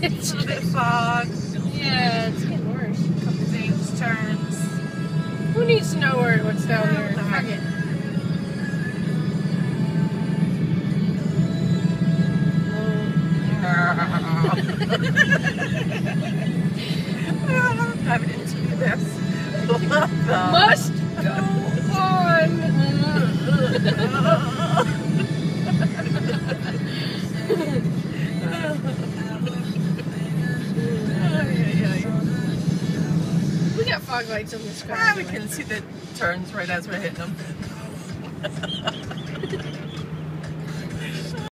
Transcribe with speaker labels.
Speaker 1: It's a little bit fog.
Speaker 2: Yeah, it's getting worse.
Speaker 1: A couple things, turns.
Speaker 2: Who needs to know what's down there? Fuck it.
Speaker 1: I'm diving into this.
Speaker 2: Must go on. We got fog lights on this car.
Speaker 1: We can see the turns right as we're hitting them.